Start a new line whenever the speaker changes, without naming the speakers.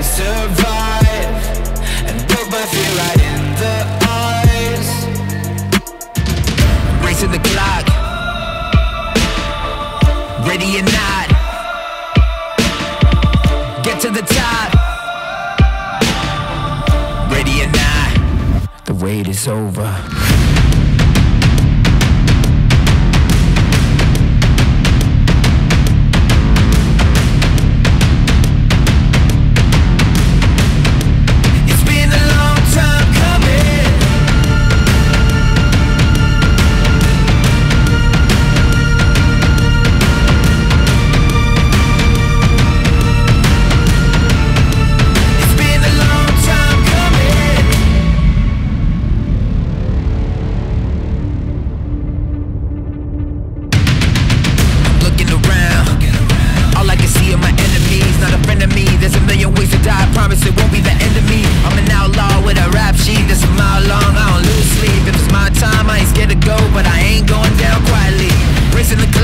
survive, and built by fear right in the eyes. Racing the clock, ready or not, get to the top. Ready or not, the wait is over. Promise it won't be the end of me. I'm an outlaw with a rap sheet that's a mile long. I don't lose sleep. If it's my time, I ain't scared to go, but I ain't going down quietly. Racing the